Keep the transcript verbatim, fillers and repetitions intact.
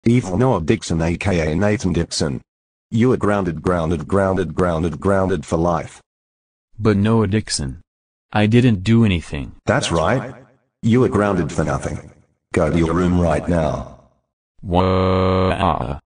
Evil Noah Dixon aka Nathan Dixon. You are grounded grounded grounded grounded grounded for life. But Noah Dixon. I didn't do anything. That's right. You are grounded for nothing. Go to your room right now. Wha-